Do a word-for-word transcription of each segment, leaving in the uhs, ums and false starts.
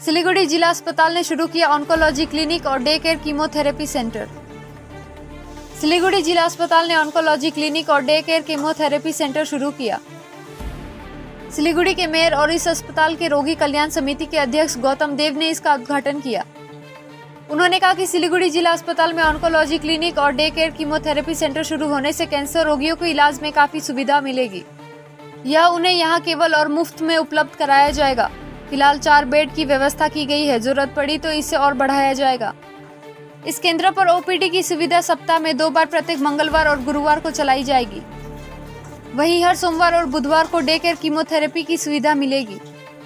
सिलीगुड़ी जिला अस्पताल ने शुरू किया ऑन्कोलॉजी क्लिनिक और day care chemotherapy centre. Siliguri जिला अस्पताल ने ऑन्कोलॉजी क्लिनिक और डे केयर कीमोथेरेपी सेंटर शुरू किया। सिलीगुड़ी के मेयर और इस अस्पताल के रोगी कल्याण समिति के अध्यक्ष गौतम देव ने इसका उद्घाटन किया। उन्होंने कहा कि सिलीगुड़ी जिला अस्पताल में ऑन्कोलॉजी क्लिनिक और डे केयर कीमोथेरेपी सेंटर शुरू होने से कैंसर रोगियों को इलाज में काफी सुविधा मिलेगी। यह उन्हें यहां केवल और मुफ्त में उपलब्ध कराया जाएगा। फिलहाल चार बेड की व्यवस्था की गई है, जरूरत पड़ी तो इसे और बढ़ाया जाएगा। इस केंद्र पर ओपीडी की सुविधा सप्ताह में दो बार प्रत्येक मंगलवार और गुरुवार को चलाई जाएगी। वहीं हर सोमवार और बुधवार को डे केयर कीमोथेरेपी की सुविधा मिलेगी।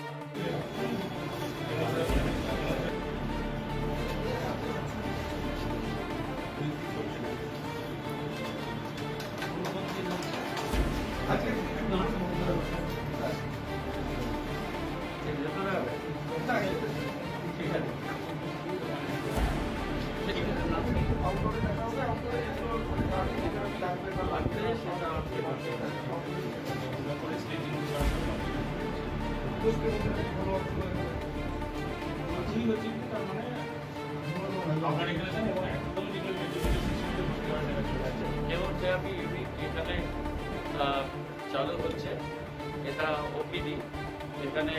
কেমোথেরাপি এখানে চালু হচ্ছে, এটা ওপিডি, এখানে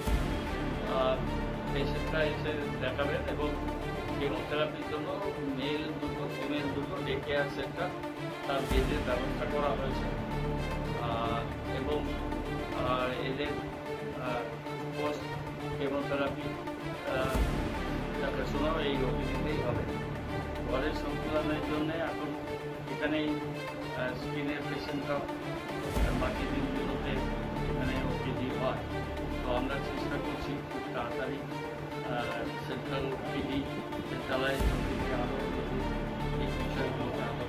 পেশেন্টরা এসে দেখাবেন এবং কেমোথেরাপির জন্য মেল দুটো ফিমেল দুটো ডে কেয়ার সেন্টার তার বেডের ব্যবস্থা করা হয়েছে এবং এদের পোস্ট কেমোথেরাপি দেখাশোনাও এই ওপিডিতেই হবে। ঘরের সঞ্চালনের জন্য এখন এখানেই স্কিনের পেশেন্টরা বাকি দিনগুলোতে এখানে ওপিডি হয়। তো আমরা চেষ্টা করছি খুব তাড়াতাড়ি সেন্ট্রাল ওপিডি সেন্ট্রালাইজ ওপিডি আরও এই বিষয়গুলো